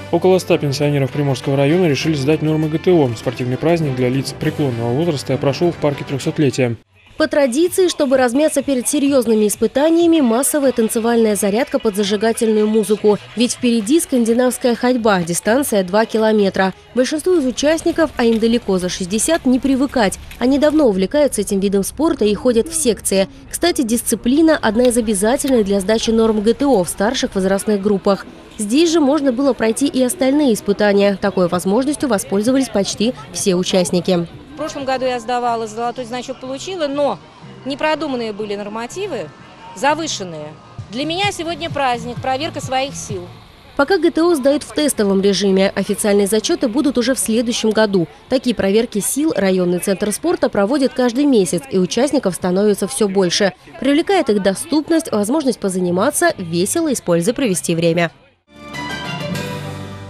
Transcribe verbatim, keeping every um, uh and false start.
Около ста пенсионеров Приморского района решили сдать нормы ГТО. Спортивный праздник для лиц преклонного возраста прошел в парке трехсотлетия. По традиции, чтобы размяться перед серьезными испытаниями, массовая танцевальная зарядка под зажигательную музыку. Ведь впереди скандинавская ходьба, дистанция два километра. Большинству из участников, а им далеко за шестьдесят, не привыкать. Они давно увлекаются этим видом спорта и ходят в секции. Кстати, дисциплина – одна из обязательных для сдачи норм ГТО в старших возрастных группах. Здесь же можно было пройти и остальные испытания. Такой возможностью воспользовались почти все участники. В прошлом году я сдавала, золотой значок получила, но непродуманные были нормативы, завышенные. Для меня сегодня праздник, проверка своих сил. Пока ГТО сдают в тестовом режиме, официальные зачеты будут уже в следующем году. Такие проверки сил районный центр спорта проводит каждый месяц, и участников становится все больше. Привлекает их доступность, возможность позаниматься, весело и с пользой провести время.